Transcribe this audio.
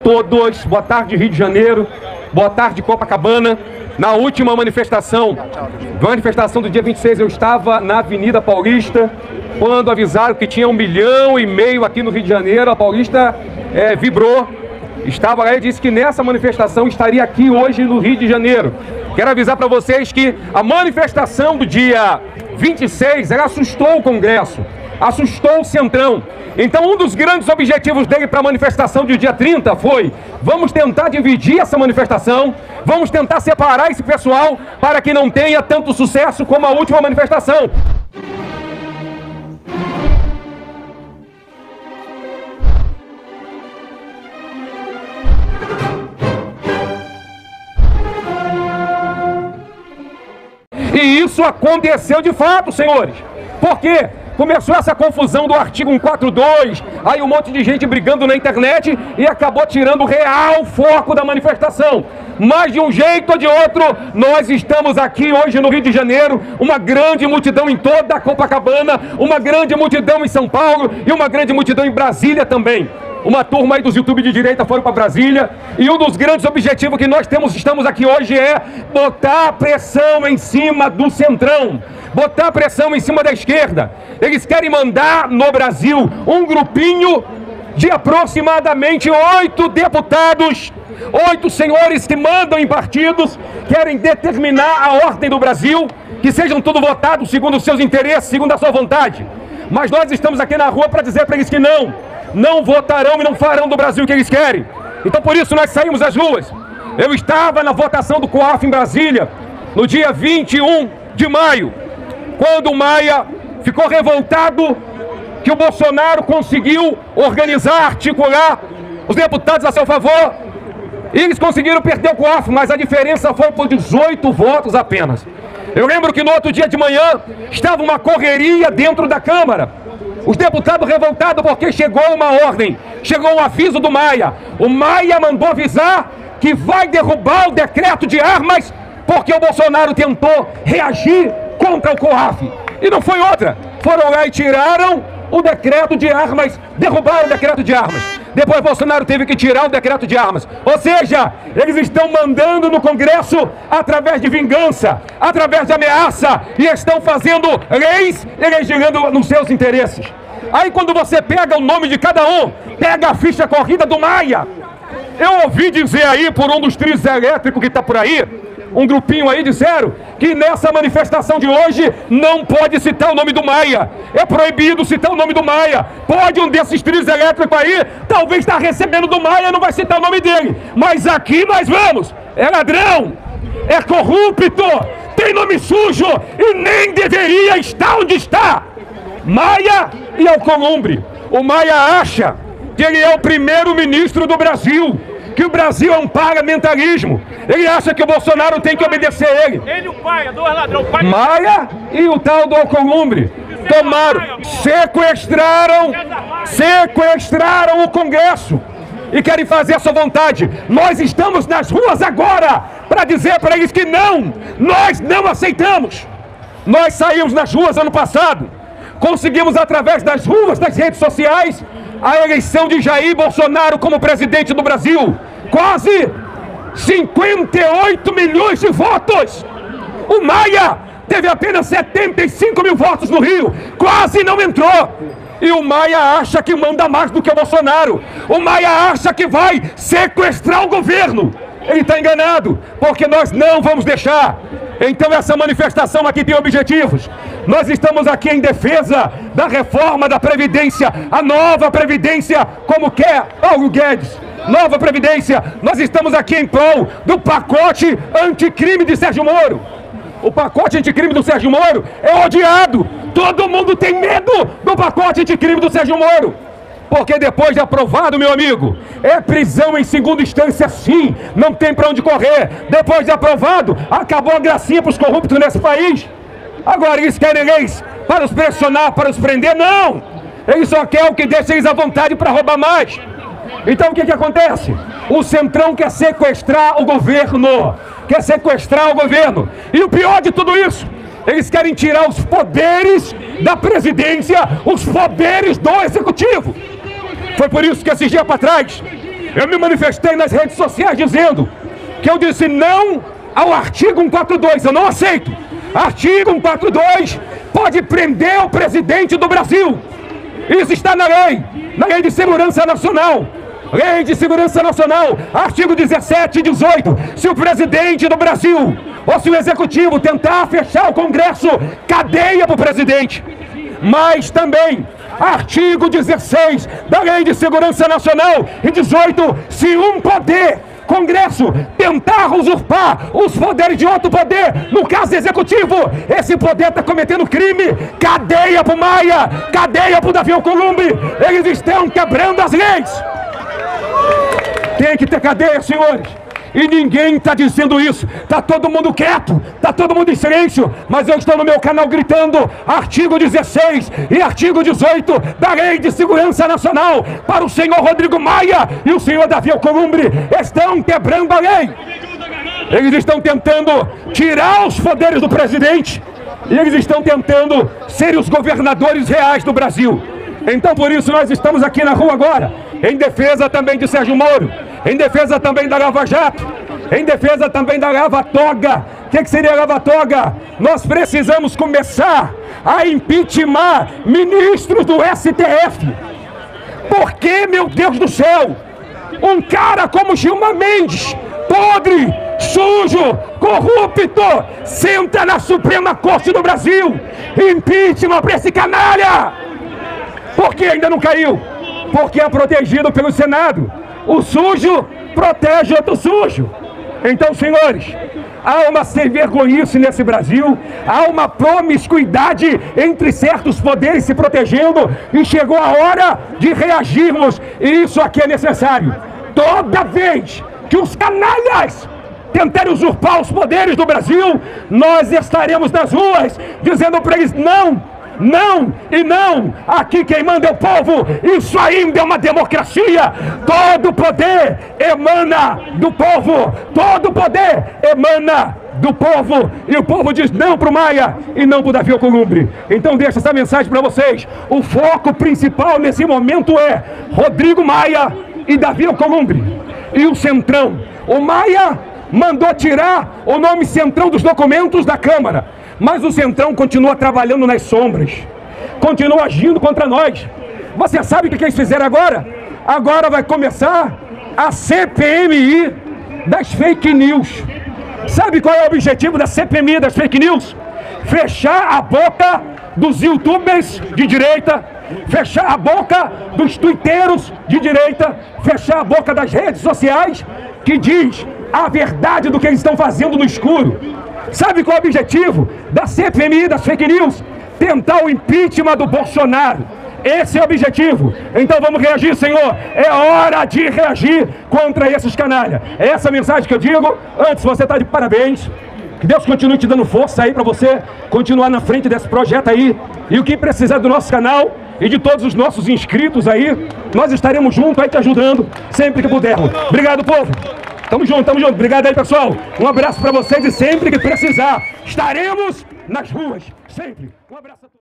todos, boa tarde Rio de Janeiro, boa tarde Copacabana. Na última manifestação do dia 26, eu estava na Avenida Paulista, quando avisaram que tinha 1,5 milhão aqui no Rio de Janeiro. A Paulista vibrou, estava lá e disse que nessa manifestação estaria aqui hoje no Rio de Janeiro. Quero avisar para vocês que a manifestação do dia 26, ela assustou o Congresso, assustou o Centrão. Então um dos grandes objetivos dele para a manifestação do dia 30 foi: vamos tentar dividir essa manifestação, vamos tentar separar esse pessoal para que não tenha tanto sucesso como a última manifestação. E isso aconteceu de fato, senhores. Por quê? Começou essa confusão do artigo 142, aí um monte de gente brigando na internet e acabou tirando o real foco da manifestação. Mas de um jeito ou de outro, nós estamos aqui hoje no Rio de Janeiro, uma grande multidão em toda a Copacabana, uma grande multidão em São Paulo e uma grande multidão em Brasília também. Uma turma aí dos YouTube de direita foram para Brasília, e um dos grandes objetivos que nós estamos aqui hoje é botar pressão em cima do Centrão, botar pressão em cima da esquerda. Eles querem mandar no Brasil um grupinho de aproximadamente 8 deputados, 8 senhores que mandam em partidos, querem determinar a ordem do Brasil, que sejam tudo votados segundo os seus interesses, segundo a sua vontade. Mas nós estamos aqui na rua para dizer para eles que não votarão e não farão do Brasil o que eles querem. Então por isso nós saímos às ruas. Eu estava na votação do COAF em Brasília, no dia 21 de maio, quando o Maia ficou revoltado que o Bolsonaro conseguiu organizar, articular os deputados a seu favor, e eles conseguiram perder o COAF, mas a diferença foi por 18 votos apenas. Eu lembro que no outro dia de manhã estava uma correria dentro da Câmara. Os deputados revoltados porque chegou uma ordem, chegou um aviso do Maia. O Maia mandou avisar que vai derrubar o decreto de armas porque o Bolsonaro tentou reagir contra o COAF. E não foi outra. Foram lá e tiraram o decreto de armas, derrubaram o decreto de armas. Depois Bolsonaro teve que tirar o decreto de armas. Ou seja, eles estão mandando no Congresso através de vingança, através de ameaça, e estão fazendo leis elegindo nos seus interesses. Aí quando você pega o nome de cada um, pega a ficha corrida do Maia. Eu ouvi dizer aí por um dos trios elétricos que está por aí, um grupinho aí disseram que nessa manifestação de hoje não pode citar o nome do Maia. É proibido citar o nome do Maia. Pode um desses trios elétricos aí, talvez está recebendo do Maia, não vai citar o nome dele. Mas aqui nós vamos. É ladrão, é corrupto, tem nome sujo e nem deveria estar onde está. Maia e Alcolumbre. O Maia acha que ele é o primeiro-ministro do Brasil, que o Brasil é um parlamentarismo. Ele acha que o Bolsonaro tem que obedecer a ele. Ele e o pai, dois ladrões. Maia e o tal do Alcolumbre tomaram, sequestraram o Congresso e querem fazer a sua vontade. Nós estamos nas ruas agora para dizer para eles que nós não aceitamos. Nós saímos nas ruas ano passado, conseguimos através das ruas, das redes sociais, a eleição de Jair Bolsonaro como presidente do Brasil. Quase 58 milhões de votos. O Maia teve apenas 75 mil votos no Rio, quase não entrou. E o Maia acha que manda mais do que o Bolsonaro. O Maia acha que vai sequestrar o governo. Ele está enganado, porque nós não vamos deixar. Então essa manifestação aqui tem objetivos. Nós estamos aqui em defesa da reforma da Previdência, a nova Previdência, como quer Paulo Guedes. Nova Previdência. Nós estamos aqui em prol do pacote anticrime de Sérgio Moro. O pacote anticrime do Sérgio Moro é odiado. Todo mundo tem medo do pacote anticrime do Sérgio Moro. Porque depois de aprovado, meu amigo, é prisão em segunda instância sim, não tem para onde correr. Depois de aprovado, acabou a gracinha para os corruptos nesse país. Agora eles querem leis para os pressionar, para os prender? Não! Eles só querem o que deixa eles à vontade para roubar mais. Então o que acontece? O Centrão quer sequestrar o governo. Quer sequestrar o governo. E o pior de tudo isso, eles querem tirar os poderes da presidência, os poderes do executivo. Foi por isso que esses dias para trás, Eu me manifestei nas redes sociais dizendo que eu disse não ao artigo 142, eu não aceito. Artigo 142 pode prender o presidente do Brasil. Isso está na Lei de Segurança Nacional. Lei de Segurança Nacional, artigo 17 e 18. Se o presidente do Brasil ou se o executivo tentar fechar o Congresso, cadeia para o presidente. Mas também, artigo 16 da Lei de Segurança Nacional e 18, se um poder, Congresso, tentar usurpar os poderes de outro poder, no caso executivo, esse poder está cometendo crime, cadeia para o Maia, cadeia para o Davi Alcolumbre. Eles estão quebrando as leis. Tem que ter cadeia, senhores. E ninguém está dizendo isso. Está todo mundo quieto, está todo mundo em silêncio. Mas eu estou no meu canal gritando artigo 16 e artigo 18 da Lei de Segurança Nacional para o senhor Rodrigo Maia e o senhor Davi Alcolumbre. Estão quebrando a lei. Eles estão tentando tirar os poderes do presidente e eles estão tentando ser os governadores reais do Brasil. Então por isso nós estamos aqui na rua agora, em defesa também de Sérgio Moro, em defesa também da Lava Jato, em defesa também da Lava Toga. O que seria a Lava Toga? Nós precisamos começar a impeachment ministros do STF. Por que, meu Deus do céu, um cara como Gilmar Mendes, podre, sujo, corrupto, senta na Suprema Corte do Brasil? Impeachment para esse canalha! Por que ainda não caiu? Porque é protegido pelo Senado. O sujo protege outro sujo. Então, senhores, há uma sem-vergonhice nesse Brasil, há uma promiscuidade entre certos poderes se protegendo e chegou a hora de reagirmos, e isso aqui é necessário. Toda vez que os canalhas tentarem usurpar os poderes do Brasil, nós estaremos nas ruas dizendo para eles não. Não e não, aqui quem manda é o povo, isso ainda é uma democracia. Todo poder emana do povo, todo poder emana do povo, e o povo diz não para o Maia e não para o Davi Alcolumbre. Então deixa essa mensagem para vocês, o foco principal nesse momento é Rodrigo Maia e Davi Alcolumbre e o Centrão. O Maia mandou tirar o nome Centrão dos documentos da Câmara, mas o Centrão continua trabalhando nas sombras, continua agindo contra nós. Você sabe o que eles fizeram agora? Agora vai começar a CPMI das fake news. Sabe qual é o objetivo da CPMI das fake news? Fechar a boca dos youtubers de direita, fechar a boca dos twitteiros de direita, fechar a boca das redes sociais que diz a verdade do que eles estão fazendo no escuro. Sabe qual é o objetivo da CPMI das fake news? Tentar o impeachment do Bolsonaro. Esse é o objetivo. Então vamos reagir, Senhor. É hora de reagir contra esses canalhas. É essa mensagem que eu digo. Antes, você está de parabéns. Que Deus continue te dando força aí para você continuar na frente desse projeto aí. E o que precisar do nosso canal e de todos os nossos inscritos aí, nós estaremos juntos aí te ajudando sempre que pudermos. Obrigado, povo. Tamo junto, tamo junto. Obrigado aí, pessoal. Um abraço para vocês e sempre que precisar, estaremos nas ruas. Sempre. Um abraço a todos.